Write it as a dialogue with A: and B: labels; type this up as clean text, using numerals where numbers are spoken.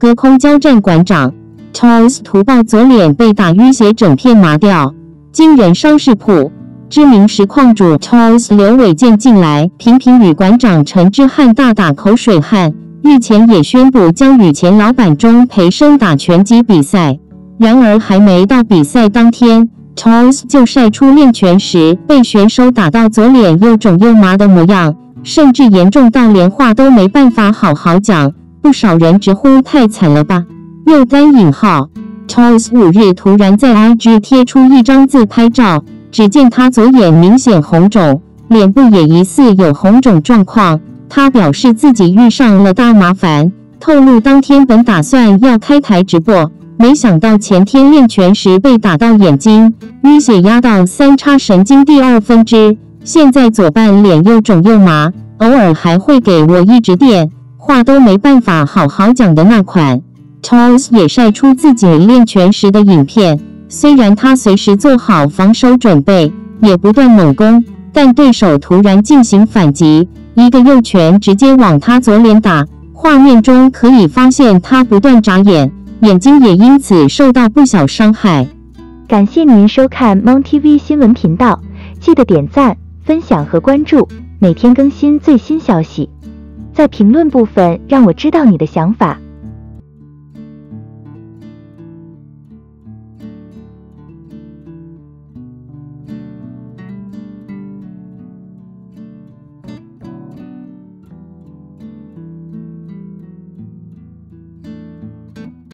A: 隔空交战馆长 Charles 图报左脸被打淤血整片麻掉，惊人伤势谱。知名实况主 Charles 刘伟健近来频频与馆长陈之汉大打口水战，日前也宣布将与前老板钟培生打拳击比赛。然而还没到比赛当天， Charles 就晒出练拳时被选手打到左脸又肿又麻的模样，甚至严重到连话都没办法好好讲，不少人直呼太惨了吧。又单引号 Charles 5日突然在 IG 贴出一张自拍照，只见他左眼明显红肿，脸部也疑似有红肿状况。他表示自己遇上了大麻烦，透露当天本打算要开台直播，没想到前天练拳时被打到眼睛，淤血压到三叉神经第2分支，现在左半脸又肿又麻，偶尔还会给我一直电，话都没办法好好讲的那款。Charles 也晒出自己练拳时的影片，虽然他随时做好防守准备，也不断猛攻，但对手突然进行反击，一个右拳直接往他左脸打，画面中可以发现他不断眨眼，眼睛也因此受到不小伤害。
B: 感谢您收看 Mon TV 新闻频道，记得点赞、分享和关注，每天更新最新消息。在评论部分让我知道你的想法。